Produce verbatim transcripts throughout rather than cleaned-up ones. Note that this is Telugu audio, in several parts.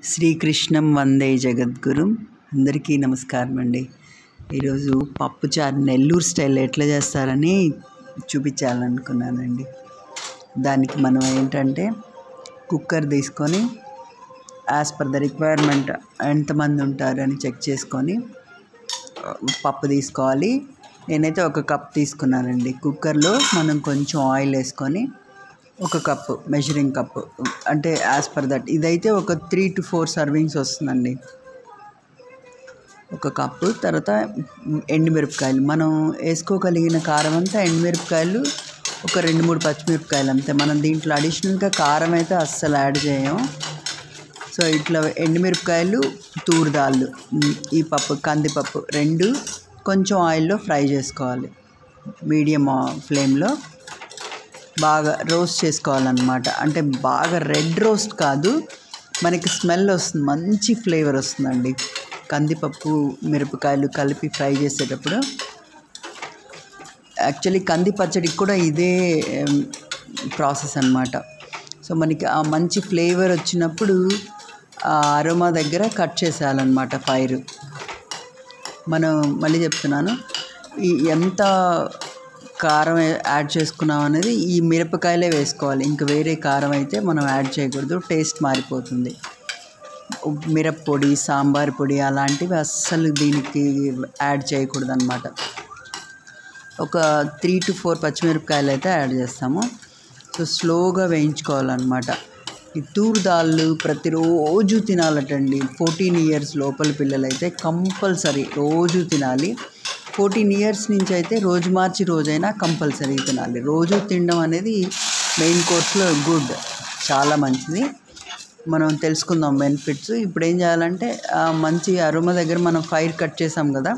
శ్రీకృష్ణం వందే జగద్గురుం. అందరికీ నమస్కారం అండి. ఈరోజు పప్పుచారు నెల్లూరు స్టైల్ ఎట్లా చేస్తారని చూపించాలనుకున్నానండి. దానికి మనం ఏంటంటే కుక్కర్ తీసుకొని యాజ్ పర్ ద రిక్వైర్మెంట్ ఎంతమంది ఉంటారని చెక్ చేసుకొని పప్పు తీసుకోవాలి. నేనైతే ఒక కప్ తీసుకున్నానండి. కుక్కర్లో మనం కొంచెం ఆయిల్ వేసుకొని ఒక కప్పు మెజరింగ్ కప్పు అంటే యాజ్ పర్ దట్ ఇదైతే ఒక త్రీ టు ఫోర్ సర్వింగ్స్ వస్తుందండి. ఒక కప్పు. తర్వాత ఎండుమిరపకాయలు మనం వేసుకోగలిగిన కారం అంతా ఎండుమిరపకాయలు ఒక రెండు మూడు పచ్చిమిరపకాయలు అంతే. మనం దీంట్లో అడిషనల్గా కారం అయితే అస్సలు యాడ్ చేయం. సో ఇట్లా ఎండుమిరపకాయలు, తూర్దాళ్ళు, ఈ పప్పు కందిపప్పు రెండు కొంచెం ఆయిల్లో ఫ్రై చేసుకోవాలి. మీడియం ఫ్లేమ్లో బాగా రోస్ట్ చేసుకోవాలన్నమాట. అంటే బాగా రెడ్ రోస్ట్ కాదు, మనకి స్మెల్ వస్తుంది, మంచి ఫ్లేవర్ వస్తుందండి కందిపప్పు మిరపకాయలు కలిపి ఫ్రై చేసేటప్పుడు. యాక్చువల్లీ కంది పచ్చడికి కూడా ఇదే ప్రాసెస్ అన్నమాట. సో మనకి ఆ మంచి ఫ్లేవర్ వచ్చినప్పుడు ఆ అరోమా దగ్గర కట్ చేసేయాలన్నమాట ఫైర్. మనం మళ్ళీ చెప్తున్నాను, ఈ ఎంత కారం యాడ్ చేసుకున్నాం అనేది ఈ మిరపకాయలే వేసుకోవాలి. ఇంకా వేరే కారం అయితే మనం యాడ్ చేయకూడదు, టేస్ట్ మారిపోతుంది. మిరప్పొడి, సాంబార్ పొడి అలాంటివి అస్సలు దీనికి యాడ్ చేయకూడదు అన్నమాట. ఒక త్రీ టు ఫోర్ పచ్చిమిరపకాయలు అయితే యాడ్ చేస్తాము. సో స్లోగా వేయించుకోవాలన్నమాట. ఈ తూర్దాళ్ళు ప్రతిరోజు తినాలటండి. ఫోర్టీన్ ఇయర్స్ లోపల పిల్లలైతే కంపల్సరీ రోజు తినాలి. ఫోర్టీన్ ఇయర్స్ నుంచి అయితే రోజు మార్చి రోజైనా కంపల్సరీ తినాలి. రోజు తినడం అనేది మెయిన్ కోర్స్లో గుడ్, చాలా మంచిది. మనం తెలుసుకుందాం బెనిఫిట్స్. ఇప్పుడు ఏం చేయాలంటే మంచి అరోమా దగ్గర మనం ఫైర్ కట్ చేసాం కదా,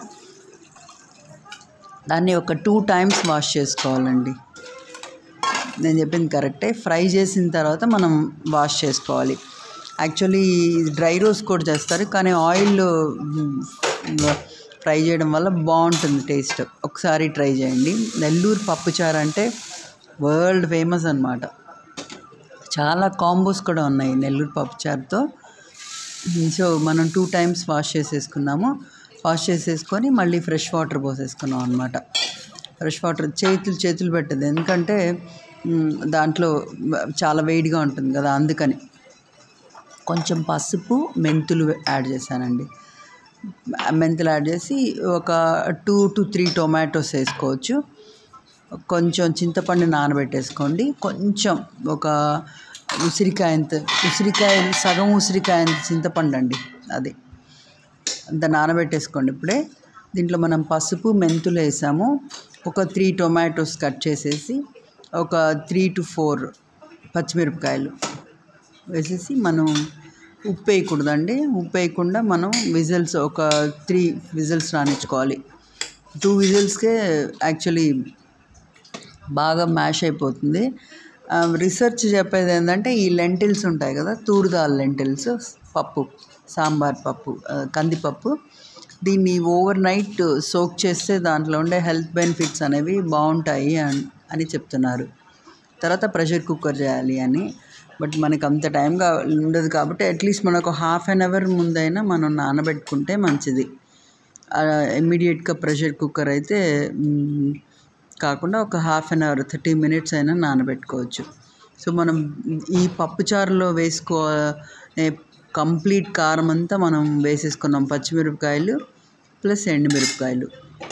దాన్ని ఒక టూ టైమ్స్ వాష్ చేసుకోవాలండి. నేను చెప్పింది కరెక్టే. ఫ్రై చేసిన తర్వాత మనం వాష్ చేసుకోవాలి. యాక్చువల్లీ డ్రై రోస్ట్ కూడా చేస్తారు, కానీ ఆయిల్ ఫ్రై చేయడం వల్ల బాగుంటుంది టేస్ట్. ఒకసారి ట్రై చేయండి. నెల్లూరు పప్పుచారు అంటే వరల్డ్ ఫేమస్ అన్నమాట. చాలా కాంబోస్ కూడా ఉన్నాయి నెల్లూరు పప్పుచారుతో. సో మనం టూ టైమ్స్ వాష్ చేసేసుకున్నాము. వాష్ చేసేసుకొని మళ్ళీ ఫ్రెష్ వాటర్ పోసేసుకున్నాం అనమాట. ఫ్రెష్ వాటర్ చేతులు చేతులు పెట్టదు, ఎందుకంటే దాంట్లో చాలా వేడిగా ఉంటుంది కదా, అందుకని. కొంచెం పసుపు, మెంతులు యాడ్ చేశానండి. మెంతులు యాడ్ చేసి ఒక టూ టు త్రీ టొమాటోస్ వేసుకోవచ్చు. కొంచెం చింతపండు నానబెట్టేసుకోండి. కొంచెం ఒక ఉసిరికాయంత ఉసిరికాయ సగం ఉసిరికాయంత చింతపండు అండి, అది అంత నానబెట్టేసుకోండి. ఇప్పుడే దీంట్లో మనం పసుపు, మెంతులు వేసాము. ఒక త్రీ టొమాటోస్ కట్ చేసేసి ఒక త్రీ టు ఫోర్ పచ్చిమిరపకాయలు వేసేసి, మనం ఉప్పు వేయకూడదండి. ఉప్పు వేయకుండా మనం విజిల్స్ ఒక త్రీ విజిల్స్ రానిచ్చుకోవాలి. టూ విజిల్స్కే యాక్చువల్లీ బాగా మ్యాష్ అయిపోతుంది. రీసెర్చ్ చెప్పేది ఏంటంటే ఈ లెంటిల్స్ ఉంటాయి కదా, తూర్దాల్ లెంటిల్స్ పప్పు, సాంబార్ పప్పు, కందిపప్పు, దీన్ని ఓవర్ నైట్ సోక్ చేస్తే దాంట్లో ఉండే హెల్త్ బెనిఫిట్స్ అనేవి బాగుంటాయి అని చెప్తున్నారు. తర్వాత ప్రెషర్ కుక్కర్ చేయాలి అని, బట్ మనకు అంత టైంగా ఉండదు కాబట్టి అట్లీస్ట్ మనకు హాఫ్ అన్ అవర్ ముందైనా మనం నానబెట్టుకుంటే మంచిది. ఇమ్మీడియట్గా ప్రెషర్ కుక్కర్ అయితే కాకుండా ఒక half an hour thirty minutes అయినా నానబెట్టుకోవచ్చు. సో మనం ఈ పప్పుచారులో వేసుకో కంప్లీట్ కారం అంతా మనం వేసేసుకున్నాం. పచ్చిమిరపకాయలు ప్లస్ ఎండుమిరపకాయలు,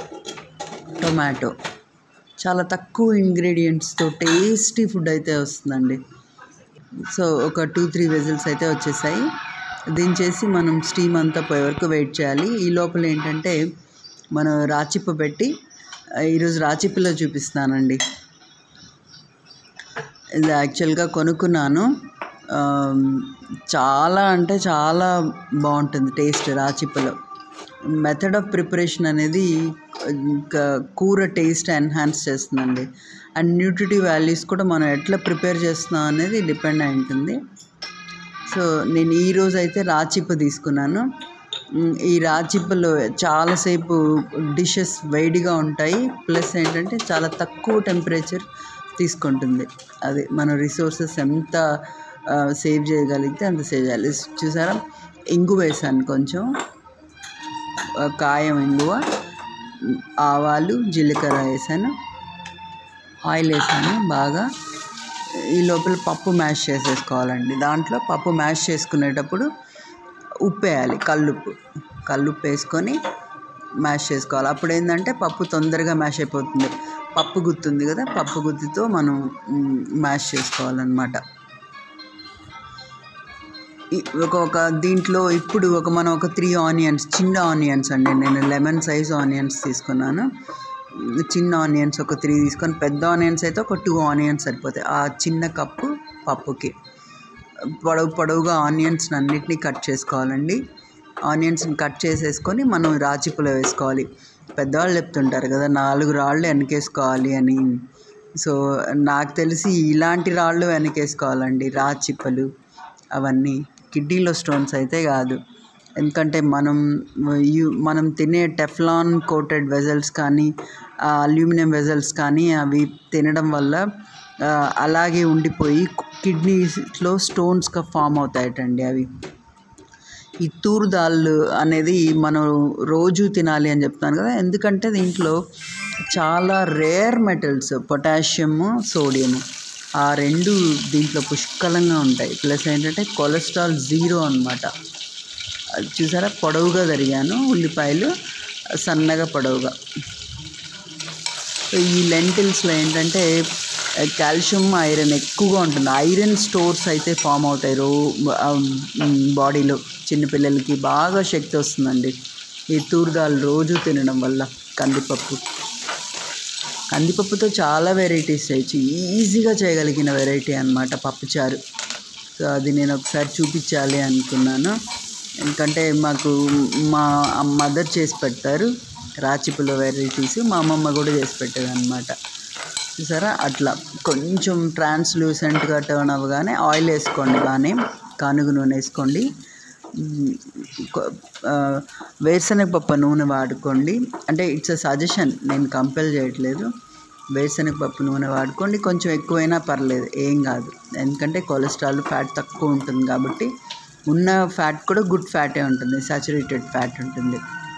టొమాటో, చాలా తక్కువ ఇంగ్రీడియంట్స్తో టేస్టీ ఫుడ్ అయితే వస్తుందండి. సో ఒక టూ త్రీ విజిల్స్ అయితే వచ్చేసాయి. దించేసి మనం స్టీమ్ అంతా పోయే వరకు వెయిట్ చేయాలి. ఈ లోపల ఏంటంటే మనం రాచిప్ప పెట్టి, ఈరోజు రాచిప్పలో చూపిస్తానండి. ఇది యాక్చువల్గా కొనుక్కున్నాను. చాలా అంటే చాలా బాగుంటుంది టేస్ట్ రాచిప్పలో. మెథడ్ ఆఫ్ ప్రిపరేషన్ అనేది కూర టేస్ట్ ఎన్హాన్స్ చేస్తుందండి. అండ్ న్యూట్రిటివ్ వాల్యూస్ కూడా మనం ఎట్లా ప్రిపేర్ చేస్తున్నాం అనేది డిపెండ్ అయి ఉంటుంది. సో నేను ఈరోజు అయితే రాచిప్ప తీసుకున్నాను. ఈ రాచిప్పలో చాలాసేపు డిషెస్ వేడిగా ఉంటాయి, ప్లస్ ఏంటంటే చాలా తక్కువ టెంపరేచర్ తీసుకుంటుంది. అది మన రిసోర్సెస్ ఎంత సేవ్ చేయగలిగితే అంత సేవ్ చేయాలి. చూసారా, ఇంగు వేసాను కొంచెం, కాయం ఇంగువ, ఆవాలు, జీలకర్ర వేసాను, ఆయిల్ వేసాను బాగా. ఈ లోపల పప్పు మ్యాష్ చేసేసుకోవాలండి. దాంట్లో పప్పు మ్యాష్ చేసుకునేటప్పుడు ఉప్పు వేయాలి, కల్లుప్పు కల్లుప్పు వేసుకొని మ్యాష్ చేసుకోవాలి. అప్పుడు ఏంటంటే పప్పు తొందరగా మ్యాష్ అయిపోతుంది. పప్పు గుత్తుంది కదా, పప్పు గుత్తితో మనం మ్యాష్ చేసుకోవాలన్నమాట. ఒక ఒక దీంట్లో ఇప్పుడు ఒక మనం ఒక త్రీ ఆనియన్స్, చిన్న ఆనియన్స్ అండి, నేను లెమన్ సైజ్ ఆనియన్స్ తీసుకున్నాను. చిన్న ఆనియన్స్ ఒక త్రీ తీసుకొని, పెద్ద ఆనియన్స్ అయితే ఒక టూ ఆనియన్స్ సరిపోతాయి ఆ చిన్న కప్పు పప్పుకి. పొడవు పొడవుగా ఆనియన్స్ అన్నిటినీ కట్ చేసుకోవాలండి. ఆనియన్స్ని కట్ చేసేసుకొని మనం రాచిపులో వేసుకోవాలి. పెద్దవాళ్ళు చెప్తుంటారు కదా నాలుగు రాళ్ళు వెనకేసుకోవాలి అని. సో నాకు తెలిసి ఇలాంటి రాళ్ళు వెనకేసుకోవాలండి, రాచిప్పలు అవన్నీ. కిడ్నీలో స్టోన్స్ అయితే కాదు. ఎందుకంటే మనం యూ మనం తినే టెఫ్లాన్ కోటెడ్ వెజల్స్ కానీ, అల్యూమినియం వెజల్స్ కానీ అవి తినడం వల్ల అలాగే ఉండిపోయి కిడ్నీస్లో స్టోన్స్గా ఫామ్ అవుతాయటండి అవి. ఈ తూర్ దాల్ అనేది మనం రోజు తినాలి అని చెప్తాను కదా, ఎందుకంటే దీంట్లో చాలా రేర్ మెటల్స్, పొటాషియము, సోడియము, ఆ రెండు దీంట్లో పుష్కలంగా ఉంటాయి. ప్లస్ ఏంటంటే కొలెస్ట్రాల్ జీరో అనమాట. చూసారా, పొడవుగా తరిగాను ఉల్లిపాయలు, సన్నగా పొడవుగా. ఈ లెంటిల్స్లో ఏంటంటే కాల్షియం, ఐరన్ ఎక్కువగా ఉంటుంది. ఐరన్ స్టోర్స్ అయితే ఫామ్ అవుతాయి రో బాడీలో. చిన్నపిల్లలకి బాగా శక్తి వస్తుందండి ఈ తూర్ దాల్ రోజు తినడం వల్ల. కందిపప్పు కందిపప్పుతో చాలా వెరైటీస్ చేయొచ్చు, ఈజీగా చేయగలిగిన వెరైటీ అనమాట పప్పుచారు. సో అది నేను ఒకసారి చూపించాలి అనుకున్నాను, ఎందుకంటే మాకు మా మదర్ చేసి పెడతారు రాచిపుల వెరైటీస్, మా అమ్మమ్మ కూడా చేసి పెట్టేది అనమాట. చూసారా, అట్లా కొంచెం ట్రాన్స్లూసెంట్గా టర్న్ అవ్వగానే ఆయిల్ వేసుకోండి, బాగానే కానుగ నూనె వేసుకోండి. వేరుశనగపప్పు నూనె వాడుకోండి, అంటే ఇట్స్ అ సజెషన్, నేను కంపెల్ చేయట్లేదు. వేరుశనగపప్పు నూనె వాడుకోండి, కొంచెం ఎక్కువైనా పర్లేదు, ఏం కాదు. ఎందుకంటే కొలెస్ట్రాల్, ఫ్యాట్ తక్కువ ఉంటుంది కాబట్టి. ఉన్న ఫ్యాట్ కూడా గుడ్ ఫ్యాటే ఉంటుంది, సాచురేటెడ్ ఫ్యాట్ ఉంటుంది.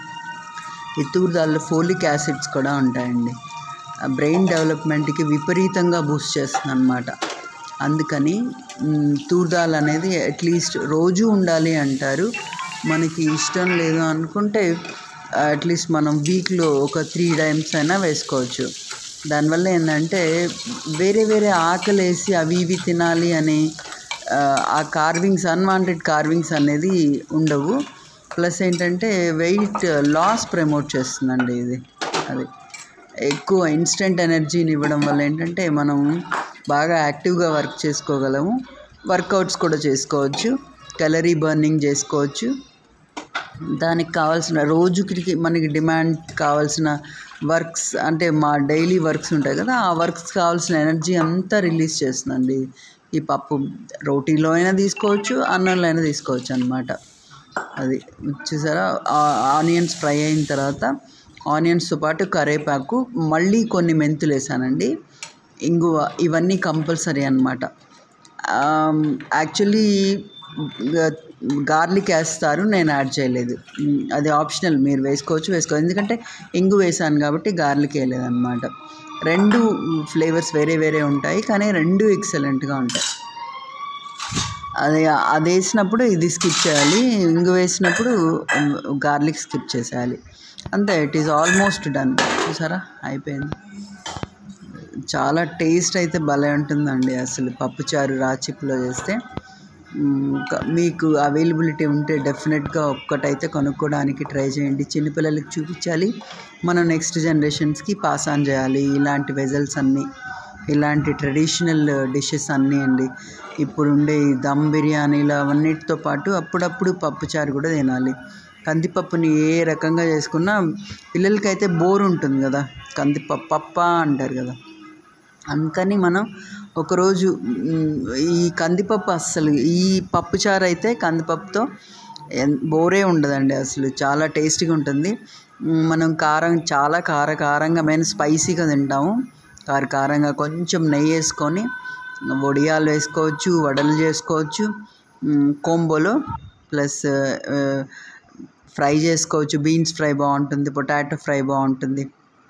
ఈ తూర్ దాల్లో ఫోలిక్ యాసిడ్స్ కూడా ఉంటాయండి, బ్రెయిన్ డెవలప్మెంట్కి విపరీతంగా బూస్ట్ చేస్తుంది అనమాట. అందుకని తూర్ దాల్ అనేది అట్లీస్ట్ రోజు ఉండాలి అంటారు. మనకి ఇష్టం లేదు అనుకుంటే అట్లీస్ట్ మనం వీక్లో ఒక త్రీ టైమ్స్ అయినా వేసుకోవచ్చు. దానివల్ల ఏంటంటే వేరే వేరే ఆకలి వేసి అవి ఇవి తినాలి అని ఆ కార్వింగ్స్, అన్వాంటెడ్ కార్వింగ్స్ అనేది ఉండవు. ప్లస్ ఏంటంటే వెయిట్ లాస్ ప్రమోట్ చేస్తుందండి ఇది. అది ఎక్కువ ఇన్స్టెంట్ ఎనర్జీని ఇవ్వడం వల్ల ఏంటంటే మనం బాగా యాక్టివ్గా వర్క్ చేసుకోగలము, వర్కౌట్స్ కూడా చేసుకోవచ్చు, క్యాలరీ బర్నింగ్ చేసుకోవచ్చు. దానికి కావాల్సిన రోజుకి మనకి డిమాండ్ కావాల్సిన వర్క్స్, అంటే మా డైలీ వర్క్స్ ఉంటాయి కదా, ఆ వర్క్స్ కావాల్సిన ఎనర్జీ అంతా రిలీజ్ చేస్తుందండి ఈ పప్పు. రోటీలో అయినా తీసుకోవచ్చు, అన్నంలో అయినా తీసుకోవచ్చు అనమాట. అది చూసారా, ఆనియన్స్ ఫ్రై అయిన తర్వాత ఆనియన్స్తో పాటు కరివేపాకు, మళ్ళీ కొన్ని మెంతులు వేసానండి, ఇంగువ, ఇవన్నీ కంపల్సరీ అనమాట. యాక్చువల్లీ గార్లిక్ వేస్తారు, నేను యాడ్ చేయలేదు, అది ఆప్షనల్, మీరు వేసుకోవచ్చు వేసుకోవచ్చు ఎందుకంటే ఇంగు వేసాను కాబట్టి గార్లిక్ వేయలేదు అనమాట. రెండు ఫ్లేవర్స్ వేరే వేరే ఉంటాయి, కానీ రెండు ఎక్సలెంట్గా ఉంటాయి. అది అది వేసినప్పుడు ఇది స్కిప్ చేయాలి, ఇంగు వేసినప్పుడు గార్లిక్ స్కిప్ చేసేయాలి, అంతే. It is almost done. చూసారా, అయిపోయింది. చాలా టేస్ట్ అయితే భలే ఉంటుందండి అసలు పప్పుచారు రాచిప్పులో చేస్తే. మీకు అవైలబిలిటీ ఉంటే డెఫినెట్గా ఒక్కటైతే కొనుక్కోవడానికి ట్రై చేయండి. చిన్నపిల్లలకి చూపించాలి, మనం నెక్స్ట్ జనరేషన్స్కి పాస్ ఆన్ చేయాలి ఇలాంటి వెజల్స్ అన్నీ, ఇలాంటి ట్రెడిషనల్ డిషెస్ అన్నీ అండి. ఇప్పుడు ఉండే దమ్ బిర్యానీలు అవన్నిటితో పాటు అప్పుడప్పుడు పప్పుచారు కూడా తినాలి. కందిపప్పుని ఏ రకంగా చేసుకున్నా పిల్లలకైతే బోర్ ఉంటుంది కదా, కందిపప్పు పప్ప అంటారు కదా, అందుకని మనం ఒకరోజు ఈ కందిపప్పు అస్సలు, ఈ పప్పుచారు అయితే కందిపప్పుతో బోరే ఉండదండి అసలు, చాలా టేస్టీగా ఉంటుంది. మనం కారం, చాలా కార కారంగా, మేము స్పైసీగా తింటాము, కార కారంగా కొంచెం నెయ్యి వేసుకొని వడియాలు వేసుకోవచ్చు, వడలు చేసుకోవచ్చు కోంబోలో. ప్లస్ ఫ్రై చేసుకోవచ్చు, బీన్స్ ఫ్రై బాగుంటుంది, పొటాటో ఫ్రై బాగుంటుంది.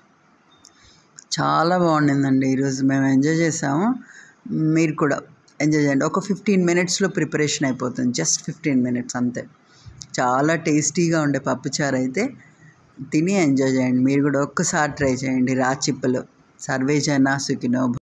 చాలా బాగుండిందండి ఈరోజు, మేము ఎంజాయ్ చేసాము. మీరు కూడా ఎంజాయ్ చేయండి. ఒక ఫిఫ్టీన్ మినిట్స్లో ప్రిపరేషన్ అయిపోతుంది, జస్ట్ ఫిఫ్టీన్ మినిట్స్ అంతే. చాలా టేస్టీగా ఉండే పప్పుచారు అయితే తిని ఎంజాయ్ చేయండి. మీరు కూడా ఒక్కసారి ట్రై చేయండి రాచిప్పలు. సర్వే జన సుఖినో